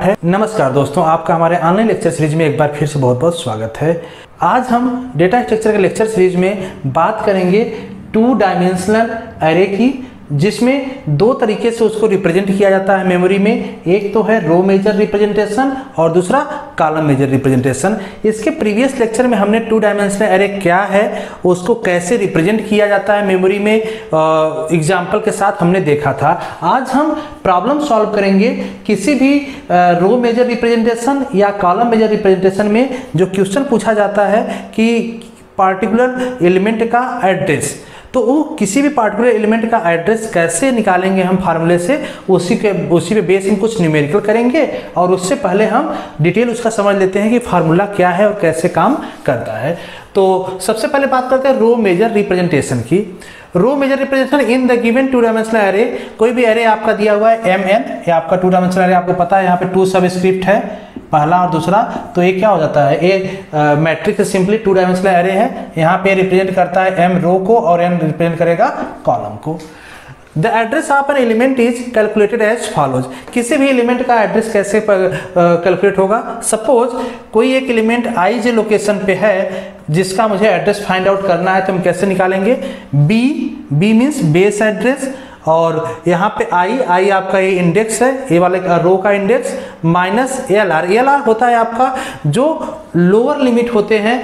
है। नमस्कार दोस्तों, आपका हमारे ऑनलाइन लेक्चर सीरीज में एक बार फिर से बहुत बहुत स्वागत है। आज हम डेटा स्ट्रक्चर के लेक्चर सीरीज में बात करेंगे 2 डायमेंशनल एरे की, जिसमें 2 तरीके से उसको रिप्रेजेंट किया जाता है मेमोरी में। एक तो है रो मेजर रिप्रेजेंटेशन और दूसरा कॉलम मेजर रिप्रेजेंटेशन। इसके प्रीवियस लेक्चर में हमने 2 डायमेंशनल एरे क्या है, उसको कैसे रिप्रेजेंट किया जाता है मेमोरी में, एग्जाम्पल के साथ हमने देखा था। आज हम प्रॉब्लम सॉल्व करेंगे किसी भी रो मेजर रिप्रेजेंटेशन या कॉलम मेजर रिप्रेजेंटेशन में जो क्वेश्चन पूछा जाता है कि पार्टिकुलर एलिमेंट का एड्रेस, तो वो किसी भी पार्टिकुलर एलिमेंट का एड्रेस कैसे निकालेंगे हम फार्मूले से, उसी पे बेस में कुछ न्यूमेरिकल करेंगे। और उससे पहले हम डिटेल उसका समझ लेते हैं कि फार्मूला क्या है और कैसे काम करता है। तो सबसे पहले बात करते हैं रो मेजर रिप्रेजेंटेशन की। Row major representation in the given 2 dimensional array. कोई भी एरे आपका दिया हुआ है mn, ये आपका 2 डायमेंशनल एरे, आपको पता है यहाँ पे 2 सबस्क्रिप्ट है, पहला और दूसरा, तो ये क्या हो जाता है, एक मैट्रिक्स सिंपली 2 डायमेंशनल एरे है। यहाँ पे रिप्रेजेंट करता है m रो को और n रिप्रेजेंट करेगा कॉलम को। The address of an element is calculated as follows. किसी भी एलिमेंट का एड्रेस कैसे कैलकुलेट होगा। सपोज कोई एक एलिमेंट आई जे लोकेशन पे है जिसका मुझे एड्रेस फाइंड आउट करना है, तो हम कैसे निकालेंगे, बी मीन्स बेस एड्रेस, और यहाँ पे आई आपका ये इंडेक्स है, ये वाले रो का इंडेक्स, माइनस एल आर होता है आपका जो लोअर लिमिट होते हैं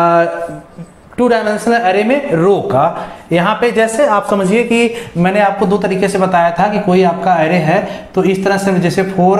2 डायमेंशनल एरे में रो का। यहाँ पे जैसे आप समझिए कि मैंने आपको 2 तरीके से बताया था कि कोई आपका एरे है तो इस तरह से, जैसे 4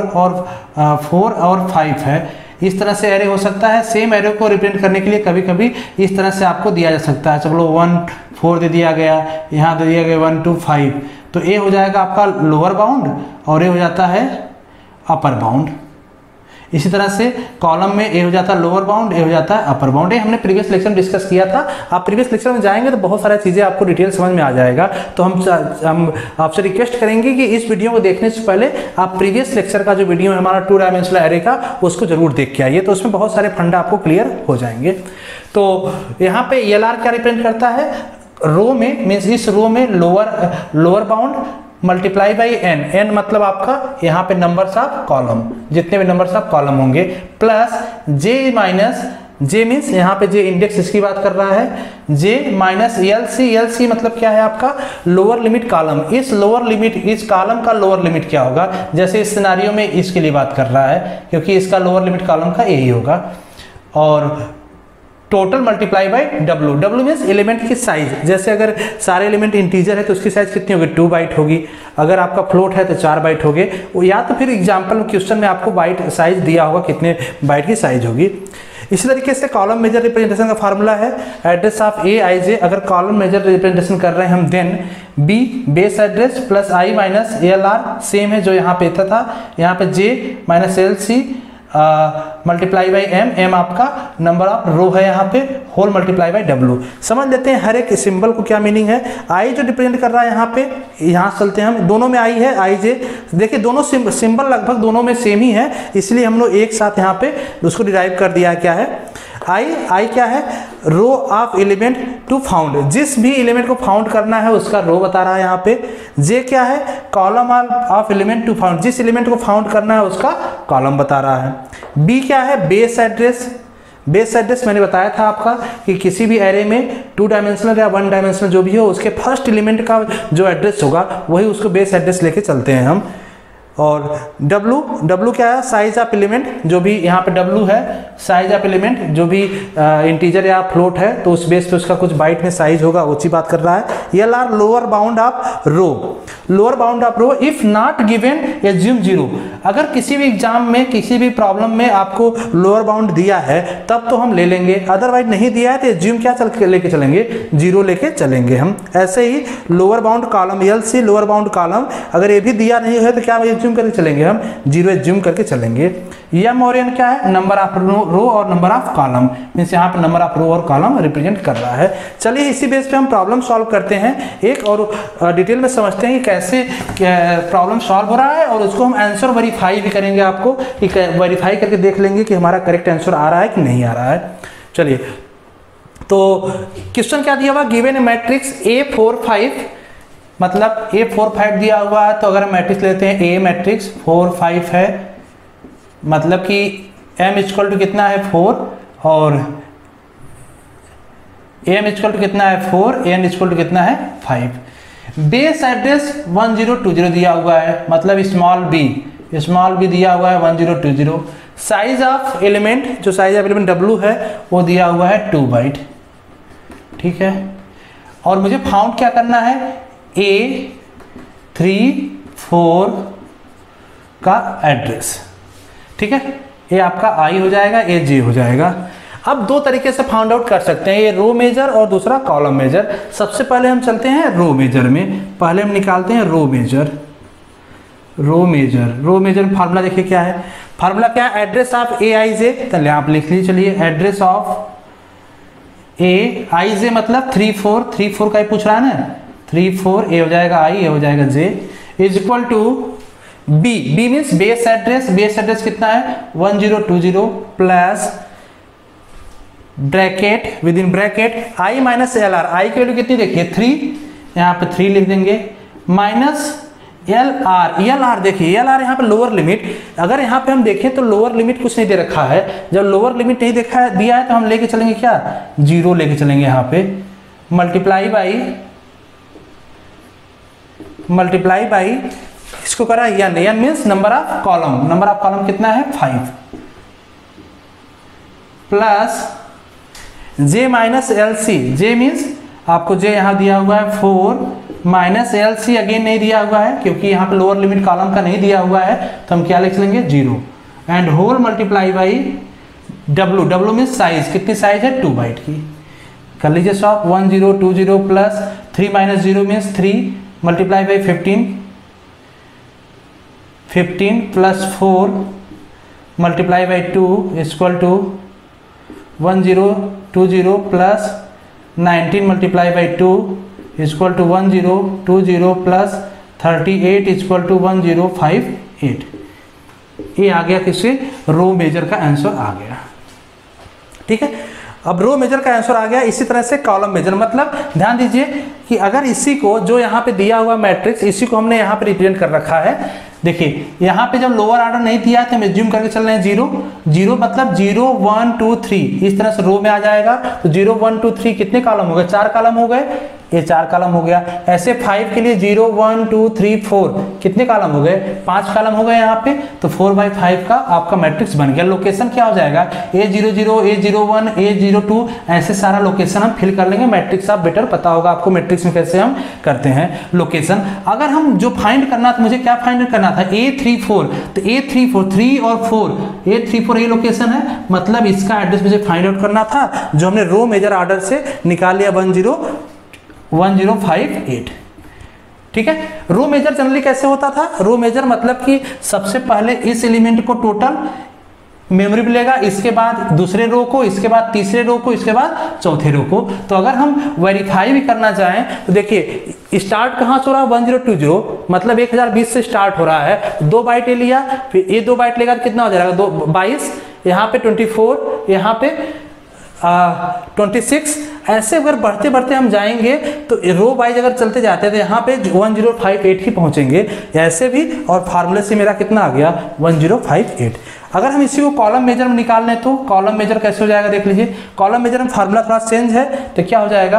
और 5 है, इस तरह से एरे हो सकता है। सेम एरे को रिप्रेजेंट करने के लिए कभी कभी इस तरह से आपको दिया जा सकता है। चलो 1 4 दे दिया गया, यहाँ दे दिया गया 1 2 5, तो ये हो जाएगा आपका लोअर बाउंड और ये हो जाता है अपर बाउंड। इसी तरह से कॉलम में ए हो जाता है लोअर बाउंड, ए हो जाता है अपर बाउंड। ये हमने प्रीवियस लेक्चर में डिस्कस किया था। आप प्रीवियस लेक्चर में जाएंगे तो बहुत सारी चीज़ें आपको डिटेल समझ में आ जाएगा। तो हम आपसे रिक्वेस्ट करेंगे कि इस वीडियो को देखने से पहले आप प्रीवियस लेक्चर का जो वीडियो है हमारा 2 डायमेंशनल एरे का, उसको जरूर देख के आइए, तो उसमें बहुत सारे फंडा आपको क्लियर हो जाएंगे। तो यहाँ पे ELR क्या रिप्रेजेंट करता है, रो में मीन्स इस रो में lower bound multiply by n मतलब आपका यहाँ पे नंबर्स ऑफ कॉलम, जितने भी नंबर्स ऑफ कॉलम होंगे, plus J minus J means यहाँ पे जे इंडेक्स इसकी बात कर रहा है, जे माइनस एल सी मतलब क्या है आपका लोअर लिमिट कॉलम। इस लोअर लिमिट, इस कॉलम का लोअर लिमिट क्या होगा, जैसे इस सिनारियो में इसके लिए बात कर रहा है क्योंकि इसका लोअर लिमिट कॉलम का यही होगा। और total multiply by W means element की साइज, जैसे अगर सारे एलिमेंट इंटीजर है तो उसकी साइज कितनी होगी, 2 बाइट होगी। अगर आपका फ्लोट है तो 4 बाइट होगे, या तो फिर एग्जाम्पल क्वेश्चन में आपको बाइट साइज दिया होगा कितने बाइट की साइज होगी। इसी तरीके से कॉलम मेजर रिप्रेजेंटेशन का फार्मूला है address of A I J. अगर कॉलम मेजर रिप्रेजेंटेशन कर रहे हैं हम, then B base address plus I minus L R, same है जो यहाँ पे था, यहाँ पे J minus L C multiply by M आपका नंबर ऑफ रो है, यहाँ पे होल मल्टीप्लाई बाई डब्ल्यू। समझ लेते हैं हर एक सिंबल को क्या मीनिंग है। आई जो रिप्रेजेंट कर रहा है यहाँ पे, यहाँ चलते हैं हम, दोनों में आई है आई जे। देखिए दोनों सिंबल लगभग दोनों में सेम ही है, इसलिए हम लोग एक साथ यहाँ पे उसको डिराइव कर दिया है। क्या है आई क्या है, row of element to found, जिस भी एलिमेंट को फाउंड करना है उसका रो बता रहा है यहाँ पे। जे क्या है, column of element to found, जिस एलिमेंट को फाउंड करना है उसका कॉलम बता रहा है। बी क्या है, बेस एड्रेस। बेस एड्रेस मैंने बताया था आपका कि किसी भी एरे में 2 डायमेंशनल या 1 डायमेंशनल जो भी हो, उसके फर्स्ट एलिमेंट का जो एड्रेस होगा वही उसको बेस एड्रेस लेके चलते हैं हम। और डब्लू क्या है, साइज ऑफ एलिमेंट, जो भी यहाँ पे डब्लू है साइज ऑफ एलिमेंट, जो भी इंटीजर या फ्लोट है तो उस बेस पे उसका कुछ बाइट में साइज होगा, उसी बात कर रहा है। L R lower bound of row, lower bound of row if not given assume 0। अगर किसी भी एग्जाम में किसी भी प्रॉब्लम में आपको लोअर बाउंड दिया है तब तो हम ले लेंगे, अदरवाइज नहीं दिया है तो एज्यूम क्या लेके चलेंगे, 0 लेके चलेंगे हम। ऐसे ही lower bound column L C lower bound column, अगर ये भी दिया नहीं है तो क्या एज्यूम करके चलेंगे हम, 0 एज्यूम करके चलेंगे। एम और एन क्या है, नंबर ऑफ रो और नंबर ऑफ कॉलम, मीन्स यहाँ पे नंबर ऑफ रो और कॉलम रिप्रेजेंट कर रहा है। चलिए इसी बेस पे हम प्रॉब्लम सॉल्व करते हैं एक, और डिटेल में समझते हैं कि कैसे प्रॉब्लम सॉल्व हो रहा है, और उसको हम आंसर वेरीफाई भी करेंगे आपको, कि वेरीफाई करके देख लेंगे कि हमारा करेक्ट आंसर आ रहा है कि नहीं आ रहा है। चलिए तो क्वेश्चन क्या दिया हुआ, गिवन ए मैट्रिक्स A4 5, मतलब A4 5 दिया हुआ है, तो अगर हम मैट्रिक्स लेते हैं A मैट्रिक्स 4 5 है, मतलब कि m इक्वल टू कितना है 4 और m इक्वल टू कितना है 4, n इक्वल टू कितना है 5। बेस एड्रेस 1020 दिया हुआ है, मतलब स्मॉल b दिया हुआ है 1020। साइज ऑफ एलिमेंट, जो साइज ऑफ एलिमेंट w है वो दिया हुआ है 2 बाइट, ठीक है। और मुझे फाउंड क्या करना है, A34 का एड्रेस, ठीक है। ये आपका I हो जाएगा, ये J हो जाएगा। अब दो तरीके से फाउंड आउट कर सकते हैं, ये रो मेजर और दूसरा कॉलम मेजर। सबसे पहले हम चलते हैं रो मेजर में, पहले हम निकालते हैं रो मेजर फार्मूला देखिए क्या है, फार्मूला क्या है, एड्रेस ऑफ Aij, चलिए आप लिख लीजिए, चलिए एड्रेस ऑफ Aij मतलब 34 का ही पूछ रहा है ना, 34 ए हो जाएगा I, ए हो जाएगा J, is equal to B means base address कितना है 1020 plus bracket, within bracket I minus LR, I की वैल्यू कितनी देखिए 3, यहाँ पे 3 लिख देंगे, माइनस LR देखिए LR यहाँ पे लोअर लिमिट, अगर यहाँ पे हम देखें तो लोअर लिमिट कुछ नहीं दे रखा है, जब लोअर लिमिट नहीं दिया है तो हम लेके चलेंगे क्या, 0 लेके चलेंगे यहाँ पे, मल्टीप्लाई बाई इसको करा n means number of column कितना है 5, plus J minus LC, J means आपको J यहाँ दिया हुआ है 4, माइनस LC अगेन नहीं दिया हुआ है क्योंकि यहाँ पे लोअर लिमिट कॉलम का नहीं दिया हुआ है, तो हम क्या लिख लेंगे 0, and whole multiply by W means size, कितनी साइज है 2 बाइट की, कर लीजिए solve, 1020 plus 3 minus 0 means 3, multiply by 15 plus 4 multiply by 2 equal to 1020 plus 19 multiply by 2 equal to 1020 plus 38 equal to 1058। ये आ गया किससे, रो मेजर का आंसर आ गया, ठीक है। अब रो मेजर का आंसर आ गया। इसी तरह से कॉलम मेजर, मतलब ध्यान दीजिए कि अगर इसी को, जो यहाँ पे दिया हुआ मैट्रिक्स, इसी को हमने यहाँ पे रिप्रेजेंट कर रखा है। देखिए यहाँ पे जब लोअर ऑर्डर नहीं दिया है तो हम एज्यूम करके चल रहे हैं 0 मतलब 0 1 2 3 इस तरह से रो में आ जाएगा। तो 0 1 2 3 कितने कॉलम हो गए, 4 कॉलम हो गए, ये 4 कॉलम हो गया। ऐसे 5 के लिए 0 1 2 3 4 कितने कॉलम हो गए, 5 कॉलम हो गए यहाँ पे। तो 4/5 का आपका मैट्रिक्स बन गया। लोकेशन क्या हो जाएगा, A00 A01 A02 ऐसे सारा लोकेशन हम फिल कर लेंगे। मैट्रिक्स आप बेटर पता होगा आपको मैट्रिक्स में कैसे हम करते हैं लोकेशन। अगर हम जो फाइंड करना था, मुझे क्या फाइंड करना था, A34, तो A34 3 और 4 A34 ये लोकेशन है, मतलब इसका एड्रेस मुझे फाइंड आउट करना था, जो हमने रो मेजर ऑर्डर से निकाल लिया 1058। ठीक है। रो मेजर जनरली कैसे होता था, रो मेजर मतलब कि सबसे पहले इस एलिमेंट को टोटल मेमोरी में लेगा, इसके बाद दूसरे रो को, इसके बाद तीसरे रो को, इसके बाद चौथे रो को। तो अगर हम वेरीफाई भी करना चाहें तो देखिए स्टार्ट कहाँ से हो रहा है 1020, मतलब 1020 से स्टार्ट हो रहा है। 2 बाइट ले लिया, फिर ये 2 बाइट लेगा तो कितना हो जाएगा 22, यहाँ पे 24, यहाँ पे 26। ऐसे अगर बढ़ते बढ़ते हम जाएंगे तो रो वाइज अगर चलते जाते हैं तो यहाँ पे 1058 ही पहुँचेंगे ऐसे भी। और फार्मूले से मेरा कितना आ गया 1058। अगर हम इसी को कॉलम मेजर में निकाल लें तो कॉलम मेजर कैसे हो जाएगा देख लीजिए। कॉलम मेजर में फार्मूला थोड़ा चेंज है, तो क्या हो जाएगा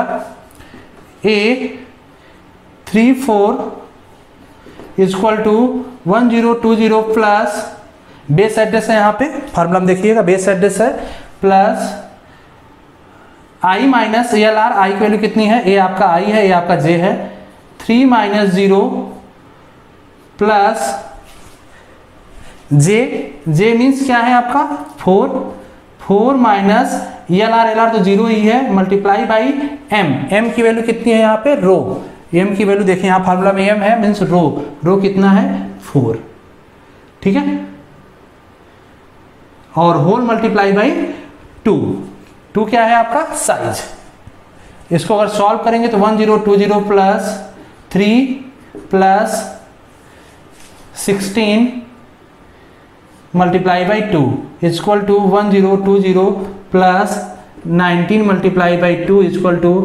A34 equal to 1020 plus base address है, यहाँ पे फार्मूला में देखिएगा बेस एड्रेस है, plus I minus ALR, I की वैल्यू कितनी है, A आपका I है, A आपका J है, 3 माइनस 0 प्लस J मीन्स क्या है आपका 4 माइनस LR तो 0 ही है, मल्टीप्लाई बाई M की वैल्यू कितनी है यहाँ पे रो, M की वैल्यू देखिए यहाँ फार्मूला में M है मीन्स रो कितना है 4। ठीक है। और होल मल्टीप्लाई बाई 2 क्या है आपका साइज। इसको अगर सॉल्व करेंगे तो 1020 plus 3 plus 16 multiply by 2 equal to 1020 plus 19 multiply by 2 equal to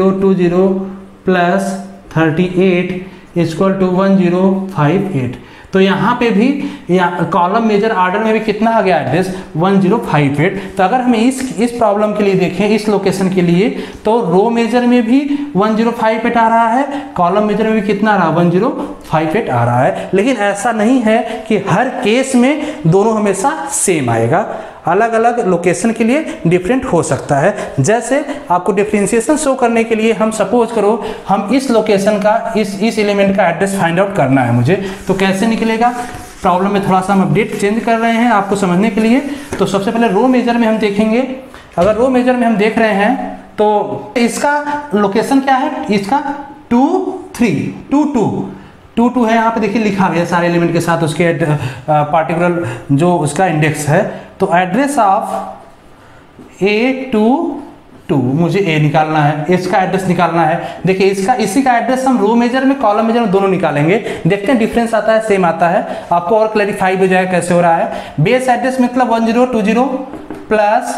1020 plus 38 equal to 1058। तो यहाँ पे भी कॉलम मेजर ऑर्डर में भी कितना आ गया एड्रेस 1058। तो अगर हमें इस प्रॉब्लम के लिए देखें, इस लोकेशन के लिए, तो रो मेजर में भी 1058 आ रहा है, कॉलम मेजर में भी कितना आ रहा है 1058 आ रहा है। लेकिन ऐसा नहीं है कि हर केस में दोनों हमेशा सेम आएगा, अलग अलग लोकेशन के लिए डिफरेंट हो सकता है। जैसे आपको डिफरेंशिएशन शो करने के लिए हम सपोज करो हम इस लोकेशन का इस एलिमेंट का एड्रेस फाइंड आउट करना है मुझे, तो कैसे निकलेगा? प्रॉब्लम में थोड़ा सा हम अपडेट चेंज कर रहे हैं आपको समझने के लिए। तो सबसे पहले रो मेजर में हम देखेंगे। अगर रो मेजर में हम देख रहे हैं तो इसका लोकेशन क्या है, इसका 2 3 2 2 2 2 है, यहाँ पे देखिए लिखा हुआ है सारे एलिमेंट के साथ उसके पार्टिकुलर जो उसका इंडेक्स है। तो एड्रेस ऑफ A22 मुझे A निकालना है, इसका एड्रेस निकालना है। देखिए इसका इसी का एड्रेस हम रो मेजर में कॉलम मेजर में दोनों निकालेंगे, देखते हैं डिफरेंस आता है सेम आता है, आपको और क्लैरिफाई हो जाएगा कैसे हो रहा है। बेस एड्रेस मतलब 1020 प्लस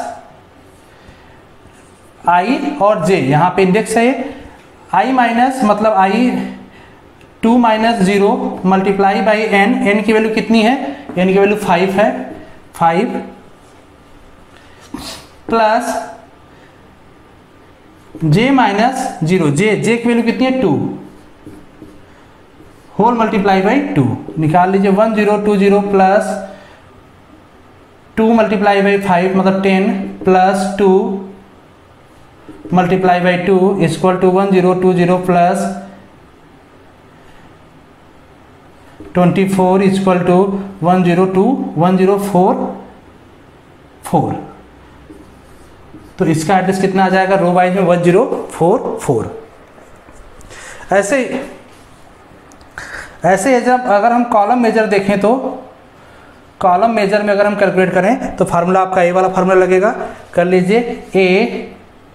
I और J, यहाँ पे इंडेक्स है I माइनस मतलब I2 minus 0 multiply by n की वैल्यू कितनी है, n की वैल्यू 5 है, 5 प्लस j माइनस 0, j की वैल्यू कितनी है 2 होल मल्टीप्लाई बाई 2 निकाल लीजिए। 1020 प्लस 2 मल्टीप्लाई बाई 5 मतलब 10 plus 2 multiply by 2 equal to 1020 plus 24 equal to 1024। तो इसका एड्रेस कितना आ जाएगा रो वाइज में 1044। ऐसे जब अगर हम कॉलम मेजर देखें तो कॉलम मेजर में अगर हम कैलकुलेट करें तो फार्मूला आपका ए वाला फार्मूला लगेगा, कर लीजिए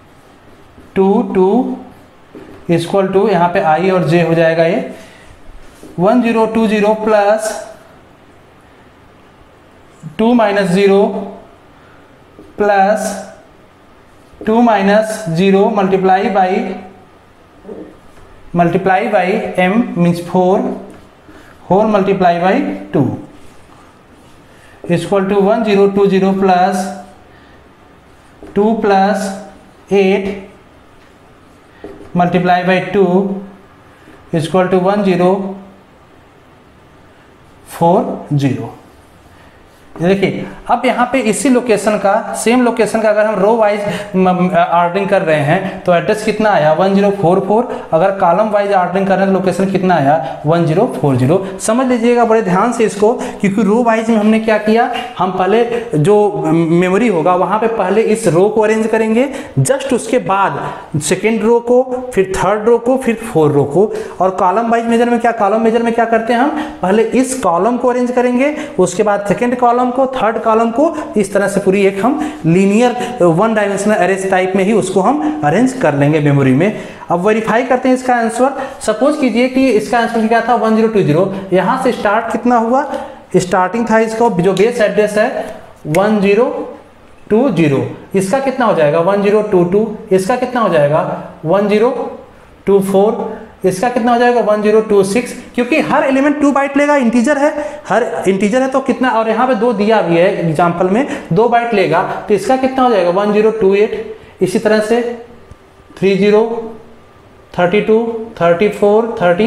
A22 इक्वल टू यहाँ पे I और J हो जाएगा ये 1020 plus 2 minus 0 plus 2 minus 0 multiply by m means 4 whole multiply by 2 equal to 1020 plus 2 plus 8 multiply by 2 equal to 1040। देखिए अब यहाँ पे इसी लोकेशन का सेम लोकेशन का अगर हम रो वाइज ऑर्डरिंग कर रहे हैं तो एड्रेस कितना आया 1044। अगर कॉलम वाइज ऑर्डरिंग कर रहे हैं तो लोकेशन कितना आया 1040। समझ लीजिएगा बड़े ध्यान से इसको, क्योंकि रो वाइज में हमने क्या किया, हम पहले जो मेमोरी होगा वहाँ पे पहले इस रो को अरेंज करेंगे, जस्ट उसके बाद सेकेंड रो को, फिर थर्ड रो को, फिर फोर्थ रो को। और कॉलम वाइज मेजर में क्या, कॉलम मेजर में क्या करते हैं हम पहले इस कॉलम को अरेंज करेंगे, उसके बाद सेकेंड कॉलम को, थर्ड कॉलम को, इस तरह से पूरी एक हम linear one dimensional arrange type में ही उसको हम अरेंज कर लेंगे मेमोरी में। अब वेरीफाई करते हैं इसका आंसर। सपोज कीजिए कि इसका आंसर क्या था 1020, यहाँ से स्टार्ट कितना हुआ, स्टार्टिंग था इसका जो बेस एड्रेस है 1020, इसका कितना हो जाएगा 1022, इसका कितना हो जाएगा 1024, इसका कितना हो जाएगा 1026, क्योंकि हर एलिमेंट 2 बाइट लेगा, इंटीजर है, हर इंटीजर है तो कितना, और यहाँ पे 2 दिया भी है एग्जांपल में 2 बाइट लेगा, तो इसका कितना हो जाएगा 1028। इसी तरह से 30, 32, 34,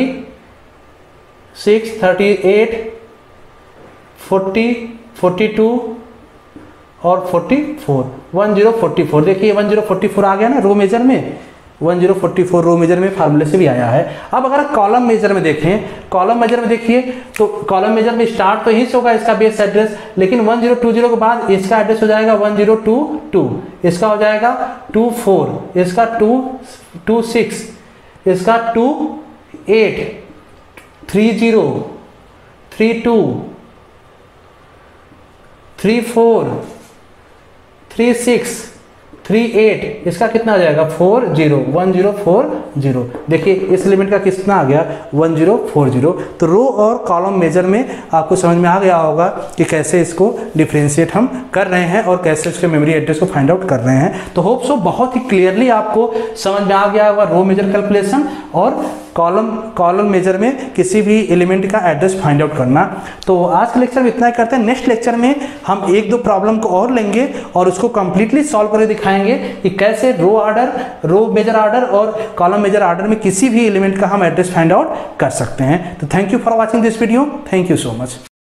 36, 38, 40, 42 और 44, 1044। देखिए 1044 आ गया ना रो मेजर में, 1044 रो मेजर में फार्मूले से भी आया है। अब अगर कॉलम मेजर में देखें, कॉलम मेजर में देखिए तो कॉलम मेजर में स्टार्ट तो ही होगा इसका बेस एड्रेस, लेकिन 1020 के बाद इसका एड्रेस हो जाएगा 1022, इसका हो जाएगा 24, इसका 226, इसका 28, 30, 32, 34, 36, 38, इसका कितना आ जाएगा 1040। देखिए इस एलिमेंट का कितना आ गया 1040। तो रो और कॉलम मेजर में आपको समझ में आ गया होगा कि कैसे इसको डिफरेंशिएट हम कर रहे हैं और कैसे इसके मेमोरी एड्रेस को फाइंड आउट कर रहे हैं। तो होप सो बहुत ही क्लियरली आपको समझ में आ गया होगा रो मेजर कैलकुलेशन और कॉलम मेजर में किसी भी एलिमेंट का एड्रेस फाइंड आउट करना। तो आज के लेक्चर में इतना ही करते हैं। नेक्स्ट लेक्चर में हम एक दो प्रॉब्लम को और लेंगे और उसको कंप्लीटली सॉल्व करके दिखाएंगे कि कैसे रो मेजर ऑर्डर और कॉलम मेजर ऑर्डर में किसी भी एलिमेंट का हम एड्रेस फाइंड आउट कर सकते हैं। तो thank you for watching this video. Thank you so much.